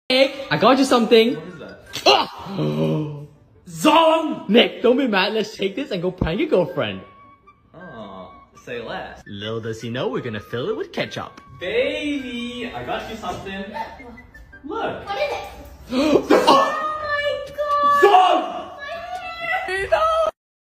Nick, I got you something. What is that? Ah! Zong! Nick, don't be mad. Let's take this and go prank your girlfriend. Oh, say less. Little does he know we're gonna fill it with ketchup. Baby, I got you something. Look. What is it?